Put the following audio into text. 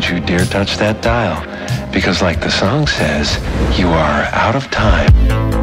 don't you dare touch that dial, because like the song says, you are out of time.